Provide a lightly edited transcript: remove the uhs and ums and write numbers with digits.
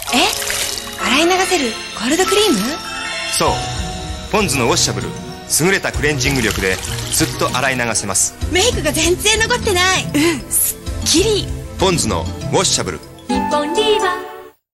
洗い流せるコールドクリーム？ そう、ポンズのウォッシャブル、優れたクレンジング力ですっと洗い流せます。 メイクが全然残ってない。すっきり。 ポンズのウォッシャブル。 日本リーバ